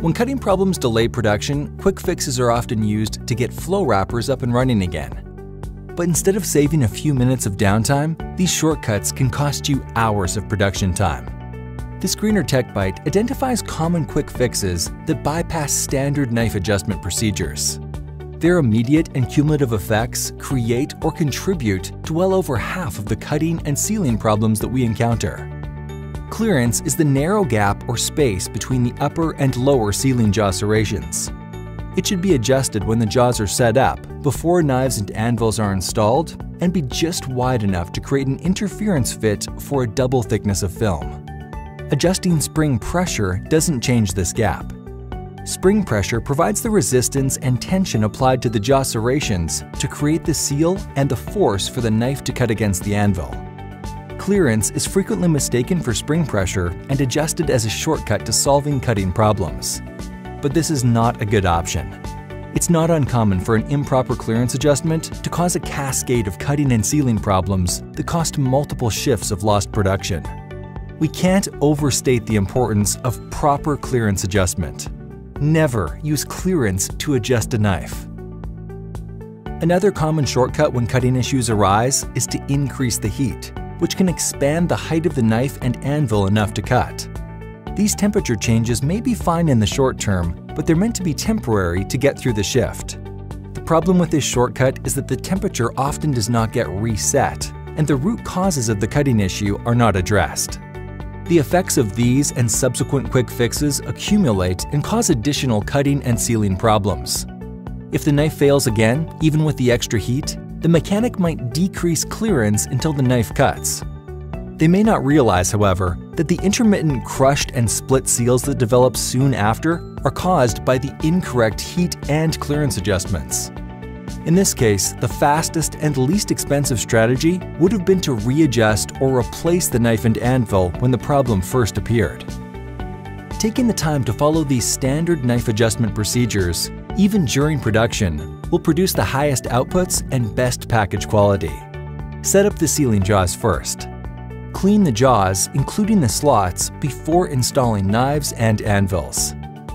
When cutting problems delay production, quick fixes are often used to get flow wrappers up and running again. But instead of saving a few minutes of downtime, these shortcuts can cost you hours of production time. This Greener Tech Bite identifies common quick fixes that bypass standard knife adjustment procedures. Their immediate and cumulative effects create or contribute to well over half of the cutting and sealing problems that we encounter. Clearance is the narrow gap or space between the upper and lower sealing jaw serrations. It should be adjusted when the jaws are set up, before knives and anvils are installed, and be just wide enough to create an interference fit for a double thickness of film. Adjusting spring pressure doesn't change this gap. Spring pressure provides the resistance and tension applied to the jaw serrations to create the seal and the force for the knife to cut against the anvil. Clearance is frequently mistaken for spring pressure and adjusted as a shortcut to solving cutting problems. But this is not a good option. It's not uncommon for an improper clearance adjustment to cause a cascade of cutting and sealing problems that cost multiple shifts of lost production. We can't overstate the importance of proper clearance adjustment. Never use clearance to adjust a knife. Another common shortcut when cutting issues arise is to increase the heat, which can expand the height of the knife and anvil enough to cut. These temperature changes may be fine in the short term, but they're meant to be temporary to get through the shift. The problem with this shortcut is that the temperature often does not get reset, and the root causes of the cutting issue are not addressed. The effects of these and subsequent quick fixes accumulate and cause additional cutting and sealing problems. If the knife fails again, even with the extra heat, the mechanic might decrease clearance until the knife cuts. They may not realize, however, that the intermittent crushed and split seals that develop soon after are caused by the incorrect heat and clearance adjustments. In this case, the fastest and least expensive strategy would have been to readjust or replace the knife and anvil when the problem first appeared. Taking the time to follow these standard knife adjustment procedures, even during production, will produce the highest outputs and best package quality. Set up the sealing jaws first. Clean the jaws, including the slots, before installing knives and anvils.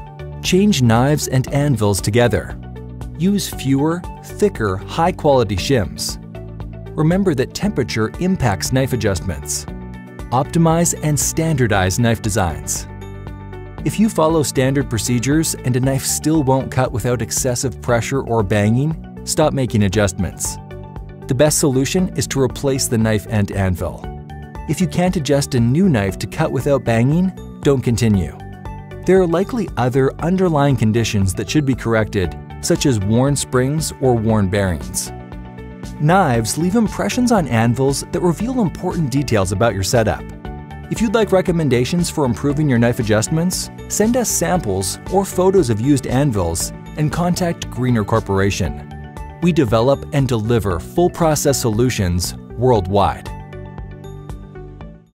Change knives and anvils together. Use fewer, thicker, high-quality shims. Remember that temperature impacts knife adjustments. Optimize and standardize knife designs. If you follow standard procedures and a knife still won't cut without excessive pressure or banging, stop making adjustments. The best solution is to replace the knife and anvil. If you can't adjust a new knife to cut without banging, don't continue. There are likely other underlying conditions that should be corrected, such as worn springs or worn bearings. Knives leave impressions on anvils that reveal important details about your setup. If you'd like recommendations for improving your knife adjustments, send us samples or photos of used anvils and contact Greener Corporation. We develop and deliver full process solutions worldwide.